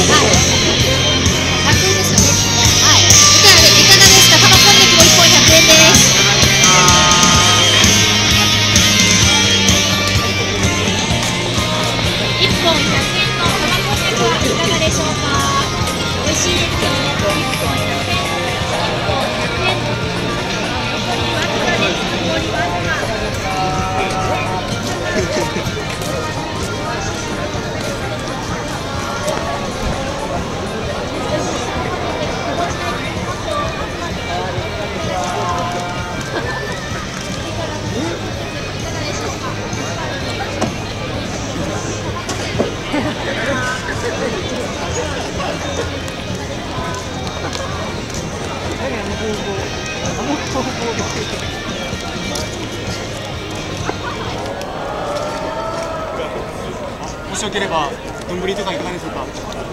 ですよね。はい。いかがですか。玉こんにゃくも1本100円です。1本100円の玉こんにゃくはいかがでしょうか。美味しいですよ。1本100円。1本100円。残りわずかです。残りわずか。 もしよければ、丼とかいかがでしょうか。